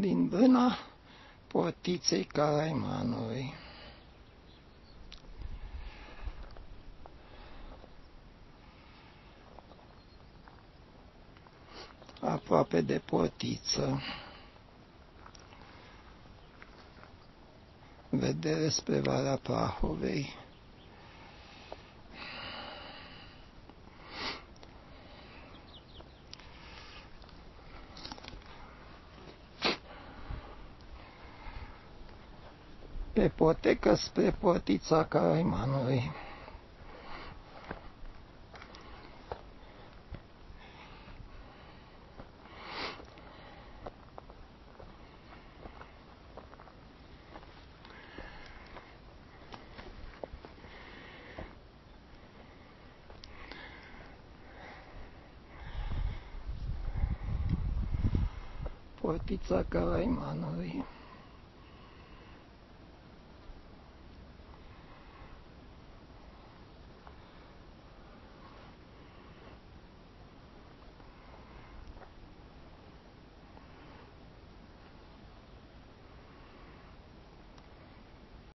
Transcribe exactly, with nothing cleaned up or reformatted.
din vâna portiței Caraimanului. Aproape de portiță, vedere spre Valea Prahovei. Pe potecă spre portița Caraimanului. Portița Caraimanului.